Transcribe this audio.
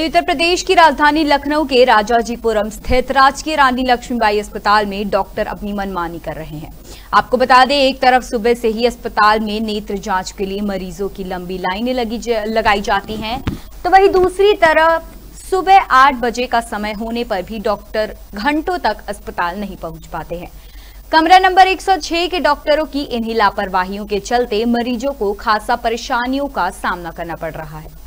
उत्तर प्रदेश की राजधानी लखनऊ के राजाजीपुरम स्थित राजकीय रानी लक्ष्मीबाई अस्पताल में डॉक्टर अपनी मनमानी कर रहे हैं। आपको बता दें, एक तरफ सुबह से ही अस्पताल में नेत्र जांच के लिए मरीजों की लंबी लाइनें लगाई जाती हैं, तो वहीं दूसरी तरफ सुबह 8 बजे का समय होने पर भी डॉक्टर घंटों तक अस्पताल नहीं पहुंच पाते हैं। कमरा नंबर 106 के डॉक्टरों की इन्हीं लापरवाहियों के चलते मरीजों को खासा परेशानियों का सामना करना पड़ रहा है।